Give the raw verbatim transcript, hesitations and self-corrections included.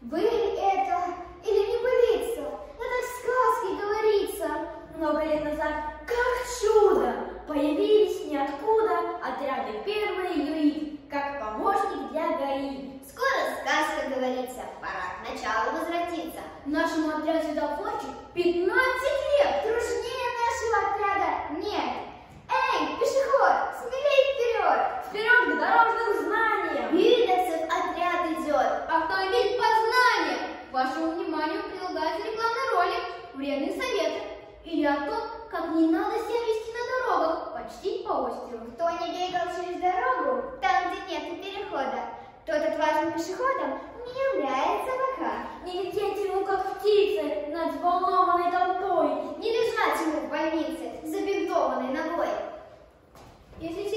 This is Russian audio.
Вы это или не былица? Это в сказке говорится. Много лет назад, как чудо, появились ниоткуда отряды первые ЮИ, как помощник для ГАИ. Скоро сказка говорится, пора к началу возвратиться. Нашему отряду светофорчик пятнадцать лет. Дружнее нашего отряда нет. Эй, пешеход, смелей вперед! Вперед к дорожным знаниям! Вильдексов отряд идет. Автомобиль познания! Вашему вниманию прилагаются рекламные ролики, вредные советы или о том, как не надо себя вести на дорогах почти по острову. Кто не бегал через дорогу, там, где нет и перехода, тот отважным пешеходом не является пока. Не лететь ему, как птицы, над взволнованной толпой. Не лежать ему в больнице, забинтованной ногой. Если